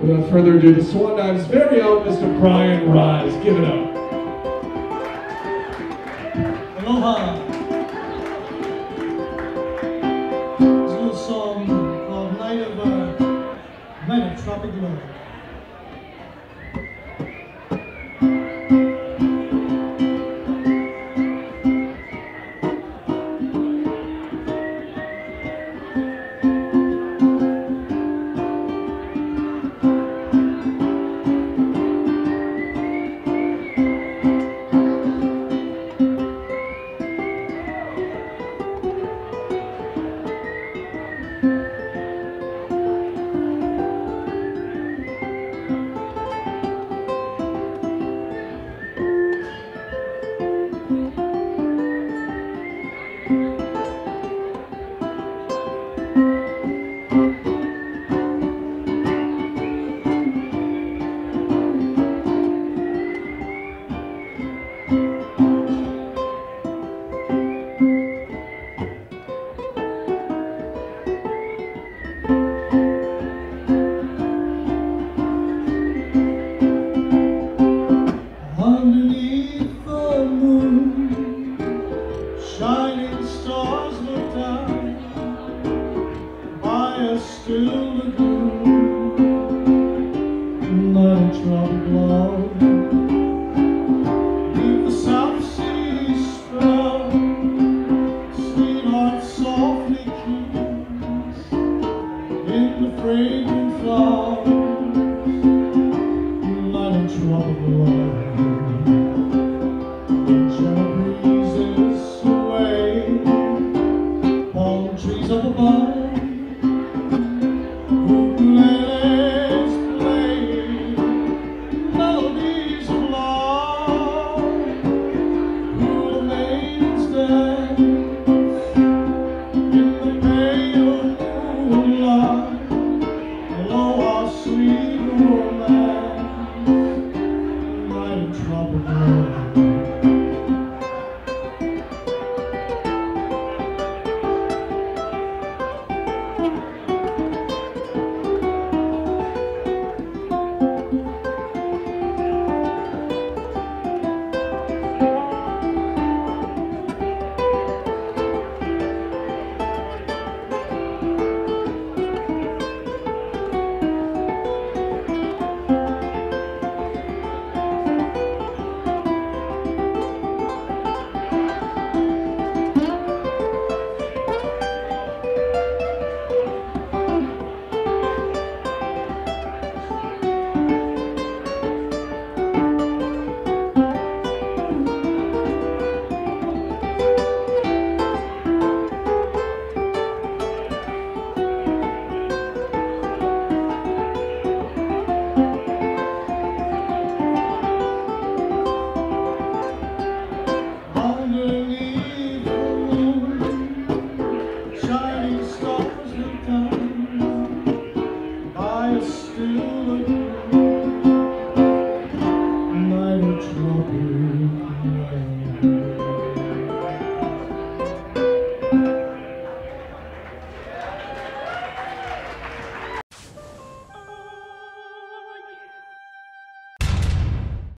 Without further ado, the Swan Dive's very own Mr. Brian Rise. Give it up. Aloha. There's a little song called Night of Tropic Love. Underneath the moon, shining stars look down by a still lagoon. Night of tropic love, beneath the South Sea sprout, sweetheart softly kiss in the fragrant flowers. Night of tropic love.